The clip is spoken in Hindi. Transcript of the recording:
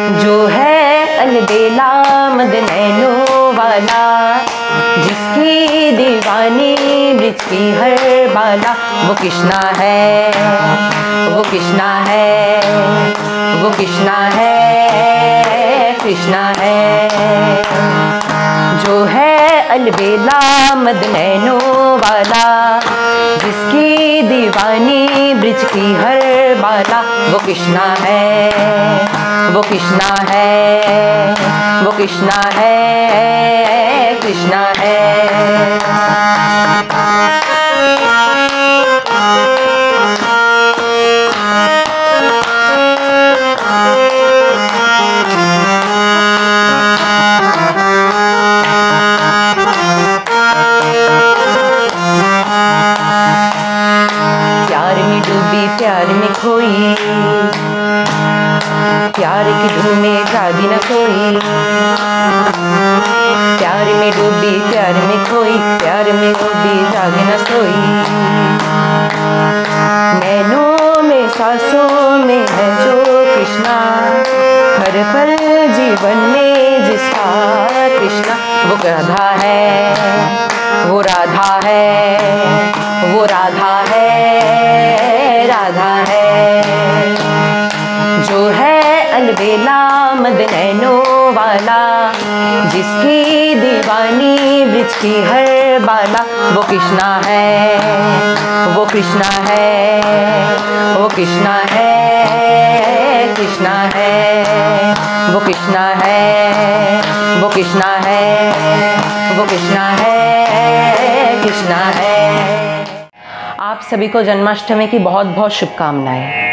जो है अलबेला मद नैनों वाला, जिसकी दीवानी ब्रिज की हर बाला, वो कृष्णा है, वो कृष्णा है, वो कृष्णा है, कृष्णा है। जो है अलबेला मद नैनों वाला, जिसकी दीवानी ब्रिज की हर बाला, वो कृष्णा है, वो कृष्णा है, वो कृष्णा है, कृष्णा है। प्यार में डूबी प्यार में खोई, प्यार की धुन में जागी न कोई। प्यार में डूबी प्यार में खोई, प्यार में डूबी जागी न सोई। नैनों में सांसों में है जो कृष्णा, हर पल जीवन में जिसका कृष्णा, वो राधा है, वो राधा है, वो राधा है, राधा है। जो है अलबेला मद नैनों वाला, जिसकी दीवानी ब्रिज की हर बाला, वो कृष्णा है, वो कृष्णा है, वो कृष्णा है, कृष्णा है, वो कृष्णा है, वो कृष्णा है, वो कृष्णा है, कृष्णा है। आप सभी को जन्माष्टमी की बहुत बहुत शुभकामनाएं।